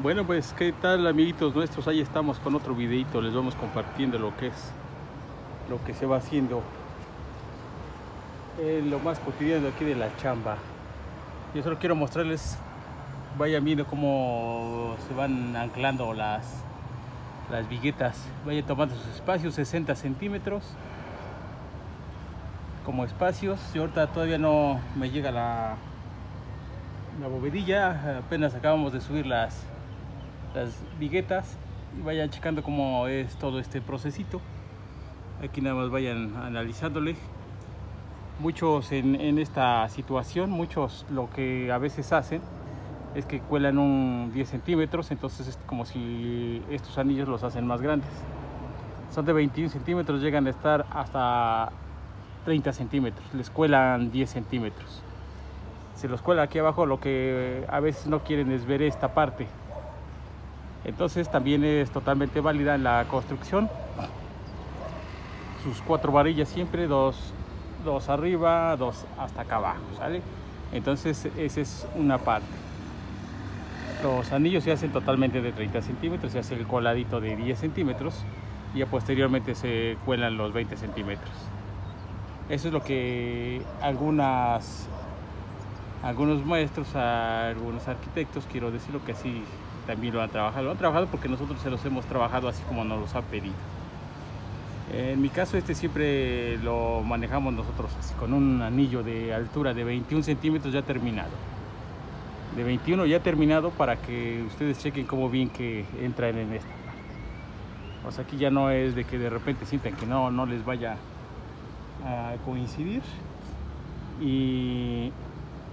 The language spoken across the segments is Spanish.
Bueno, pues qué tal, amiguitos nuestros, ahí estamos con otro videito. Les vamos compartiendo lo que se va haciendo, lo más cotidiano aquí de la chamba. Yo solo quiero mostrarles, vayan viendo cómo se van anclando las viguetas. Vayan tomando sus espacios, 60 centímetros como espacios. Yo ahorita todavía no me llega la bovedilla, apenas acabamos de subir las viguetas, y vayan checando cómo es todo este procesito. Aquí nada más vayan analizándole. Muchos en esta situación, muchos lo que a veces hacen es que cuelan un 10 centímetros, entonces es como si estos anillos los hacen más grandes. Son de 21 centímetros, llegan a estar hasta 30 centímetros, les cuelan 10 centímetros. Se los cuela aquí abajo, lo que a veces no quieren es ver esta parte. Entonces también es totalmente válida en la construcción. Sus 4 varillas siempre, dos arriba, 2 hasta acá abajo, ¿sale? Entonces esa es una parte. Los anillos se hacen totalmente de 30 centímetros, se hace el coladito de 10 centímetros y ya posteriormente se cuelan los 20 centímetros. Eso es lo que algunos maestros, algunos arquitectos, quiero decirlo, que así también lo han trabajado. Lo han trabajado porque nosotros se los hemos trabajado así como nos los ha pedido. En mi caso siempre lo manejamos nosotros así, con un anillo de altura de 21 centímetros ya terminado. De 21 ya terminado, para que ustedes chequen cómo bien que entran en esta parte. O sea, aquí ya no es de que de repente sientan que no les vaya a coincidir. Y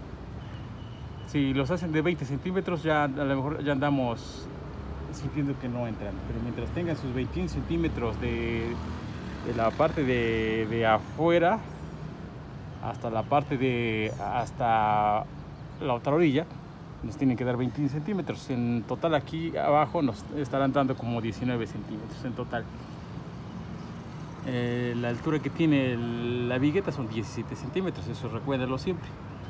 si los hacen de 20 centímetros, ya a lo mejor ya andamos sintiendo que no entran. Pero mientras tengan sus 21 centímetros de la parte de afuera hasta la parte hasta la otra orilla, nos tienen que dar 21 centímetros. En total aquí abajo nos estarán dando como 19 centímetros en total. La altura que tiene la vigueta son 17 centímetros, eso recuérdenlo siempre.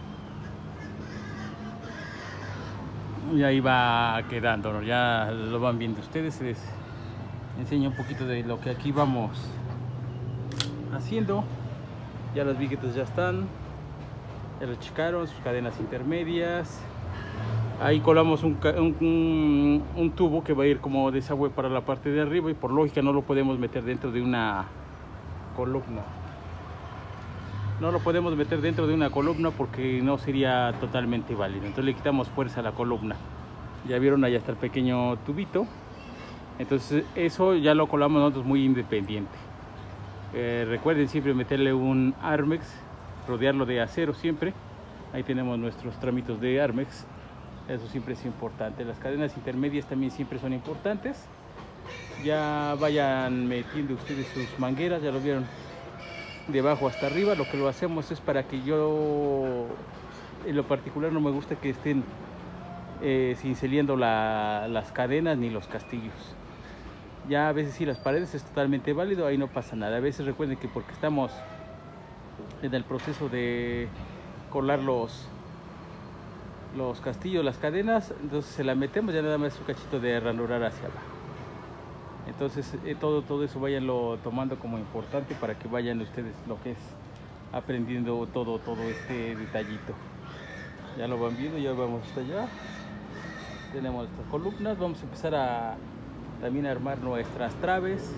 Y ahí va quedando, ¿no? Ya lo van viendo ustedes. Les enseño un poquito de lo que aquí vamos haciendo. Ya las viguetas ya están, ya lo checaron, sus cadenas intermedias. Ahí colamos un tubo que va a ir como desagüe para la parte de arriba, y por lógica no lo podemos meter dentro de una columna. No lo podemos meter dentro de una columna porque no sería totalmente válido. Entonces le quitamos fuerza a la columna. Ya vieron, allá está el pequeño tubito. Entonces eso ya lo colamos nosotros muy independiente. Recuerden siempre meterle un Armex, rodearlo de acero siempre. Ahí tenemos nuestros tramitos de Armex. Eso siempre es importante. Las cadenas intermedias también siempre son importantes. Ya vayan metiendo ustedes sus mangueras, ya lo vieron, de abajo hasta arriba. Lo que lo hacemos es para que yo, en lo particular, no me gusta que estén cinceliendo las cadenas ni los castillos. Ya a veces sí, las paredes es totalmente válido, ahí no pasa nada. A veces recuerden que porque estamos en el proceso de colar los castillos, las cadenas, entonces se la metemos, ya nada más un cachito de ranurar hacia abajo. Entonces todo eso vayanlo tomando como importante para que vayan ustedes lo que es aprendiendo todo este detallito. Ya lo van viendo, ya vamos hasta allá. Tenemos nuestras columnas, vamos a empezar también a armar nuestras traves.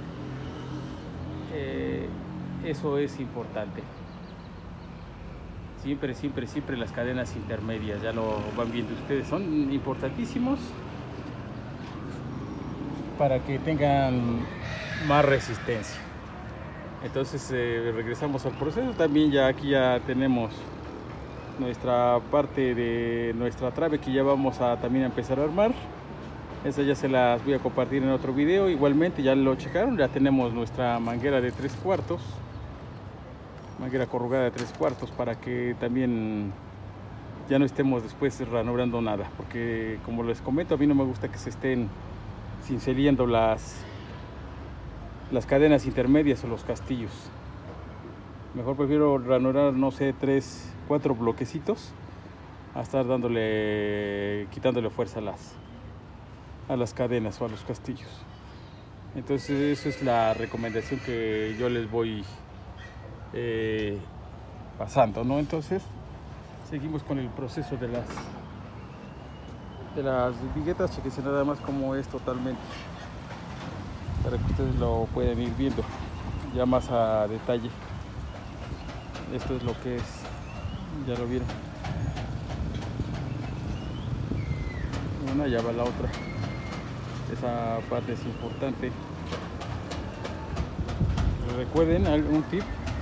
Eso es importante. Siempre las cadenas intermedias, ya lo van viendo ustedes, son importantísimos para que tengan más resistencia. Entonces regresamos al proceso. También ya aquí ya tenemos nuestra parte de nuestra trave que ya vamos a también empezar a armar. Esa ya se las voy a compartir en otro video. Igualmente ya lo checaron, ya tenemos nuestra manguera de 3/4, manguera corrugada de 3/4, para que también ya no estemos después ranurando nada, porque como les comento, a mí no me gusta que se estén cinceliendo las cadenas intermedias o los castillos. Mejor prefiero ranurar, no sé, 3-4 bloquecitos a estar quitándole fuerza a las cadenas o a los castillos. Entonces esa es la recomendación que yo les voy pasando, ¿no? Entonces seguimos con el proceso de las viguetas. Chequense nada más como es totalmente, para que ustedes lo puedan ir viendo ya más a detalle. Esto es lo que es, ya lo vieron. Una, ya va la otra. Esa parte es importante. Recuerden un tip: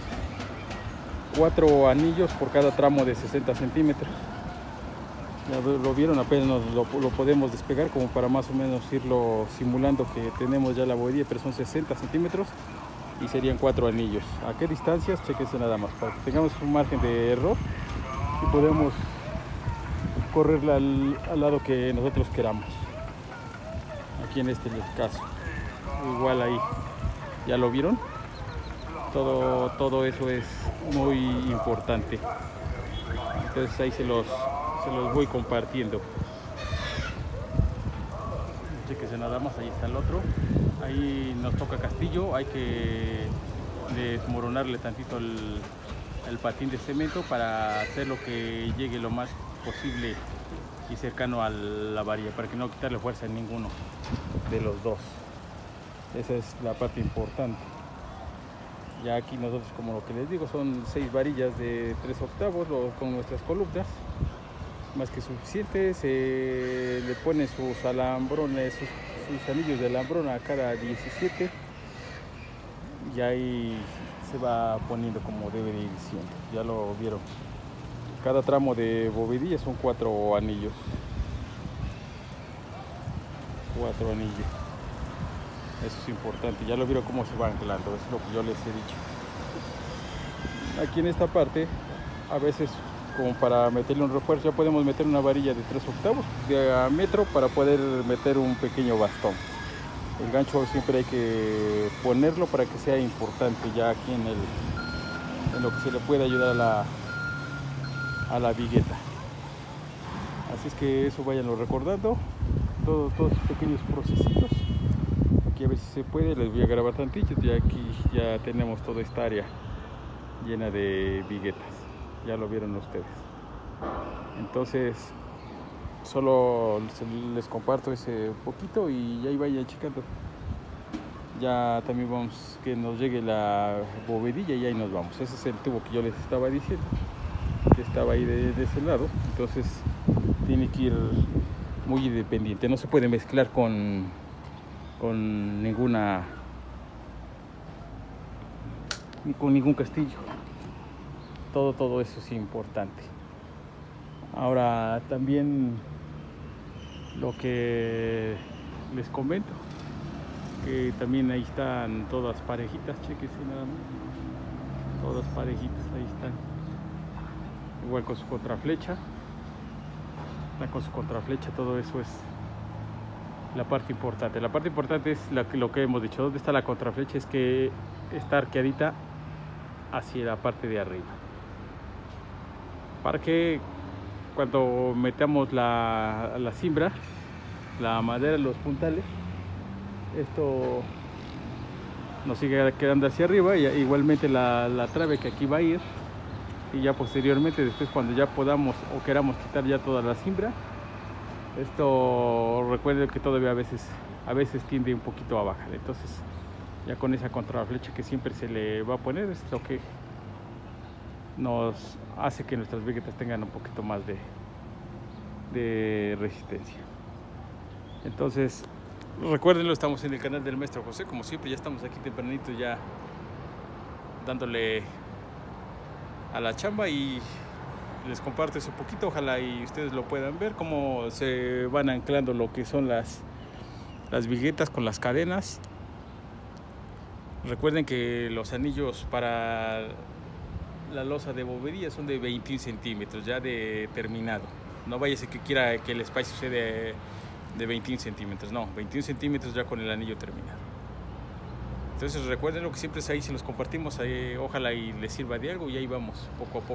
4 anillos por cada tramo de 60 centímetros. Ya lo vieron, apenas lo podemos despegar como para más o menos irlo simulando que tenemos ya la bovedilla, pero son 60 centímetros y serían 4 anillos. ¿A qué distancias? Chequense nada más para que tengamos un margen de error y podemos correrla al lado que nosotros queramos. Aquí en este caso igual, ahí ya lo vieron. Todo eso es muy importante. Entonces ahí se los voy compartiendo. Chequense nada más, ahí está el otro. Ahí nos toca castillo. Hay que desmoronarle tantito el patín de cemento para hacer lo que llegue lo más posible y cercano a la varilla, para que no quitarle fuerza en ninguno de los dos. Esa es la parte importante. Ya aquí nosotros, como lo que les digo, son 6 varillas de 3/8 con nuestras columnas, más que suficiente. Se le ponen sus alambrones, sus anillos de alambrón a cada 17 y ahí se va poniendo como debe de ir siendo. Ya lo vieron. Cada tramo de bovedilla son 4 anillos. 4 anillos. Eso es importante. Ya lo vieron cómo se va anclando. Eso es lo que yo les he dicho. Aquí en esta parte, a veces, como para meterle un refuerzo, ya podemos meter una varilla de 3/8 de diámetro para poder meter un pequeño bastón. El gancho siempre hay que ponerlo para que sea importante ya aquí en lo que se le puede ayudar a la vigueta. Así es que eso váyanlo recordando, todos esos pequeños procesitos. Aquí a ver si se puede, les voy a grabar tantito. Y aquí ya tenemos toda esta área llena de viguetas, ya lo vieron ustedes. Entonces solo les comparto ese poquito y ahí vayan checando. Ya también vamos que nos llegue la bovedilla y ahí nos vamos. Ese es el tubo que yo les estaba diciendo, que estaba ahí de ese lado. Entonces tiene que ir muy independiente, no se puede mezclar con ningún castillo. Todo eso es importante. Ahora también lo que les comento, que también ahí están todas parejitas, chequense nada más, todas parejitas, ahí están, igual con su contraflecha. Con su contraflecha, todo eso es la parte importante. La parte importante es lo que hemos dicho. ¿Dónde está la contraflecha? Es que está arqueadita hacia la parte de arriba, para que cuando metamos la cimbra, la madera, los puntales, esto nos sigue quedando hacia arriba, y igualmente la trave que aquí va a ir. Y ya posteriormente, después, cuando ya podamos o queramos quitar ya toda la cimbra, esto recuerden que todavía a veces tiende un poquito a bajar. Entonces ya con esa contraflecha que siempre se le va a poner, es lo que nos hace que nuestras viguetas tengan un poquito más de resistencia. Entonces recuérdenlo, estamos en el canal del Maestro José, como siempre. Ya estamos aquí tempranito, ya dándole a la chamba, y les comparto ese poquito. Ojalá y ustedes lo puedan ver cómo se van anclando lo que son las viguetas con las cadenas. Recuerden que los anillos para la losa de bovedilla son de 21 centímetros ya de terminado. No vaya a ser que quiera que el espacio sea de 21 centímetros, no, 21 centímetros ya con el anillo terminado. Entonces recuerden lo que siempre es ahí, se los compartimos, ahí, ojalá y les sirva de algo, y ahí vamos, poco a poco.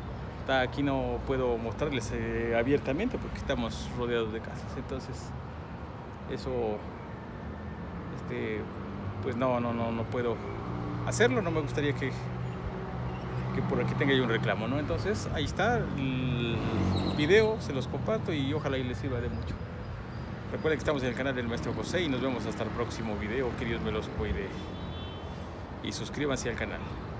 Aquí no puedo mostrarles abiertamente porque estamos rodeados de casas. Entonces Eso, pues no puedo hacerlo. No me gustaría que por aquí tenga yo un reclamo, ¿no? Entonces ahí está el video, se los comparto y ojalá y les sirva de mucho. Recuerden que estamos en el canal del Maestro José y nos vemos hasta el próximo video. Que Dios me los cuide y suscríbanse al canal.